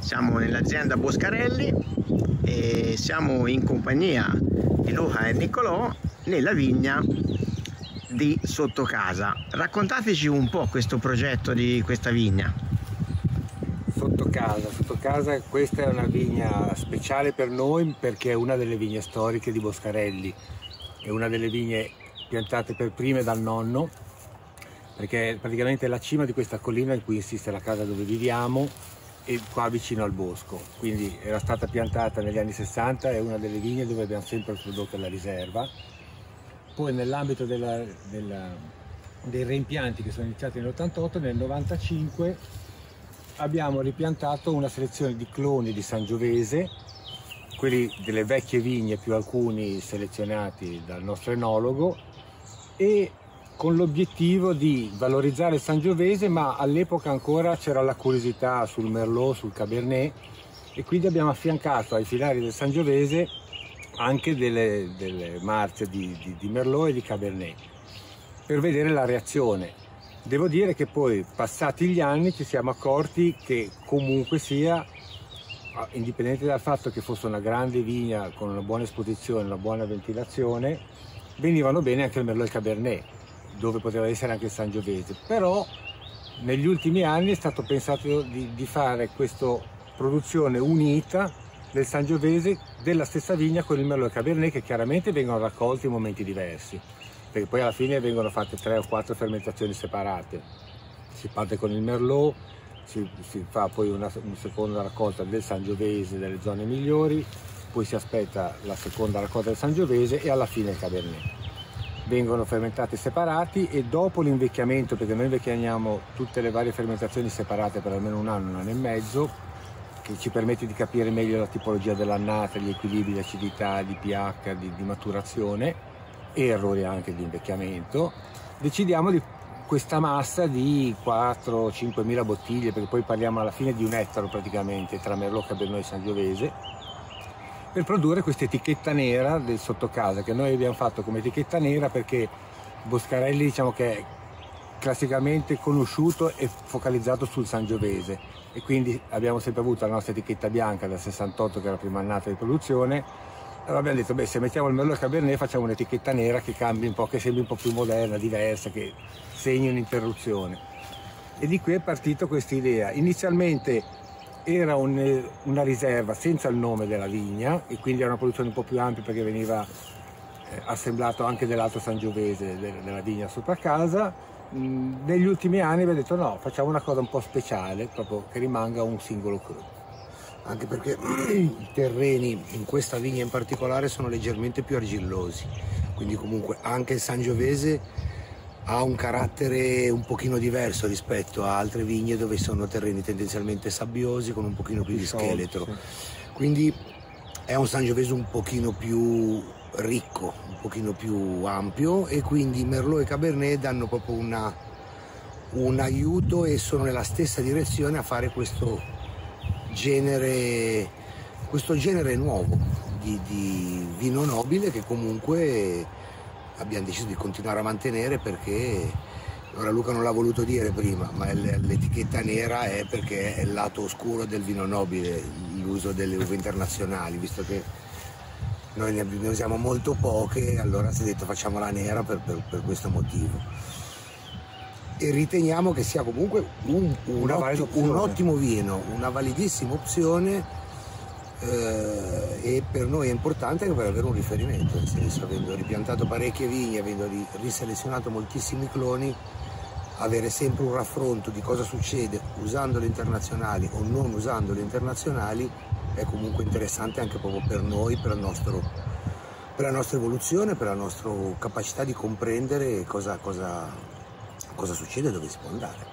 Siamo nell'azienda Boscarelli e siamo in compagnia di Luca e Niccolò nella vigna di Sottocasa. Raccontateci un po' questo progetto di questa vigna. Sottocasa, questa è una vigna speciale per noi perché è una delle vigne storiche di Boscarelli, è una delle vigne piantate per prime dal nonno, perché è praticamente la cima di questa collina in cui insiste la casa dove viviamo e qua vicino al bosco, quindi era stata piantata negli anni 60, è una delle vigne dove abbiamo sempre prodotto la riserva. Poi nell'ambito dei reimpianti che sono iniziati nell'88, nel 95 abbiamo ripiantato una selezione di cloni di Sangiovese, quelli delle vecchie vigne più alcuni selezionati dal nostro enologo, e con l'obiettivo di valorizzare il Sangiovese, ma all'epoca ancora c'era la curiosità sul Merlot, sul Cabernet, e quindi abbiamo affiancato ai filari del Sangiovese anche delle marce di Merlot e di Cabernet per vedere la reazione. Devo dire che poi, passati gli anni, ci siamo accorti che comunque sia, indipendente dal fatto che fosse una grande vigna con una buona esposizione, una buona ventilazione, venivano bene anche il Merlot e il Cabernet, dove poteva essere anche il Sangiovese. Però negli ultimi anni è stato pensato di fare questa produzione unita del Sangiovese della stessa vigna con il Merlot e il Cabernet, che chiaramente vengono raccolti in momenti diversi, perché poi alla fine vengono fatte 3 o 4 fermentazioni separate. Si parte con il Merlot, si fa poi una seconda raccolta del Sangiovese delle zone migliori, poi si aspetta la seconda raccolta del Sangiovese e alla fine il Cabernet. Vengono fermentati separati e dopo l'invecchiamento, perché noi invecchiamo tutte le varie fermentazioni separate per almeno un anno e mezzo, che ci permette di capire meglio la tipologia dell'annata, gli equilibri di acidità, di pH, di maturazione e errori anche di invecchiamento, decidiamo di questa massa di 4-5 mila bottiglie, perché poi parliamo alla fine di un ettaro praticamente tra Merlot, Cabernet e Sangiovese, per produrre questa etichetta nera del Sottocasa, che noi abbiamo fatto come etichetta nera perché Boscarelli, diciamo, che è classicamente conosciuto e focalizzato sul Sangiovese, e quindi abbiamo sempre avuto la nostra etichetta bianca dal 68, che è la prima annata di produzione. Allora abbiamo detto, beh, se mettiamo il Merlot e il Cabernet facciamo un'etichetta nera che cambi un po', che sembri un po' più moderna, diversa, che segni un'interruzione. E di qui è partita questa idea. Inizialmente era una riserva senza il nome della vigna, e quindi era una produzione un po' più ampia perché veniva assemblato anche dell'altro Sangiovese della vigna sopra casa. Negli ultimi anni abbiamo detto no, facciamo una cosa un po' speciale, proprio che rimanga un singolo cru. Anche perché i terreni in questa vigna in particolare sono leggermente più argillosi, quindi comunque anche il Sangiovese ha un carattere un pochino diverso rispetto a altre vigne dove sono terreni tendenzialmente sabbiosi con un pochino più di scheletro. Quindi è un Sangiovese un pochino più ricco, un pochino più ampio, e quindi Merlot e Cabernet danno proprio un aiuto e sono nella stessa direzione a fare questo genere nuovo di vino nobile, che comunque abbiamo deciso di continuare a mantenere, perché ora Luca non l'ha voluto dire prima, ma l'etichetta nera è perché è il lato oscuro del vino nobile, l'uso delle uve internazionali, visto che noi ne usiamo molto poche, allora si è detto facciamola nera per questo motivo. E riteniamo che sia comunque un ottimo vino, una validissima opzione, e per noi è importante anche per avere un riferimento, nel senso, avendo ripiantato parecchie vigne, avendo riselezionato moltissimi cloni, avere sempre un raffronto di cosa succede usando le internazionali o non usando le internazionali è comunque interessante anche proprio per noi, per la nostra evoluzione, per la nostra capacità di comprendere cosa succede e dove si può andare.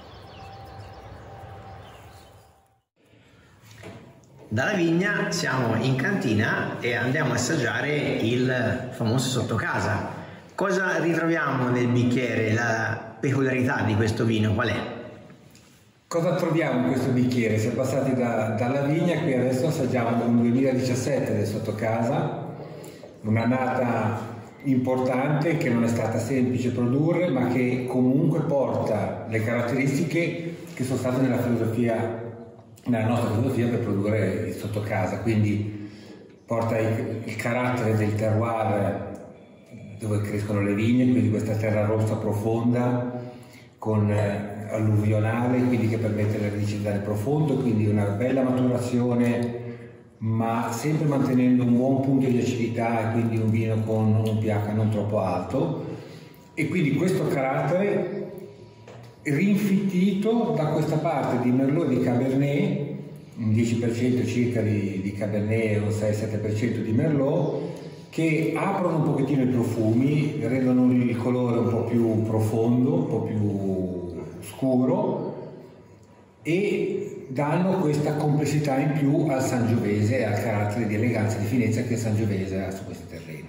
Dalla vigna siamo in cantina e andiamo a assaggiare il famoso Sottocasa. Cosa ritroviamo nel bicchiere? La peculiarità di questo vino qual è? Cosa troviamo in questo bicchiere? Siamo passati dalla vigna, qui adesso assaggiamo un 2017 del Sottocasa, un'annata importante che non è stata semplice produrre, ma che comunque porta le caratteristiche che sono state nella filosofia nella nostra filosofia per produrre il sottocasa, quindi porta il carattere del terroir dove crescono le vigne, quindi questa terra rossa profonda con alluvionale, quindi che permette alle radici di andare profondo, quindi una bella maturazione, ma sempre mantenendo un buon punto di acidità e quindi un vino con un pH non troppo alto, e quindi questo carattere rinfittito da questa parte di Merlot e di Cabernet, un 10% circa di Cabernet e un 6-7% di Merlot, che aprono un pochettino i profumi, rendono il colore un po' più profondo, un po' più scuro, e danno questa complessità in più al Sangiovese e al carattere di eleganza e di finezza che il Sangiovese ha su questi terreni.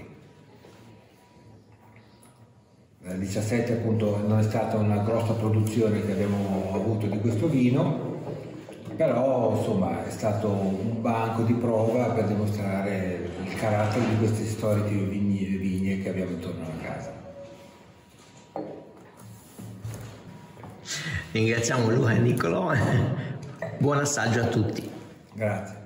Nel 17 appunto non è stata una grossa produzione che abbiamo avuto di questo vino, però insomma è stato un banco di prova per dimostrare il carattere di queste storiche vigne che abbiamo intorno alla casa. Ringraziamo Luca e Niccolò, buon assaggio a tutti. Grazie.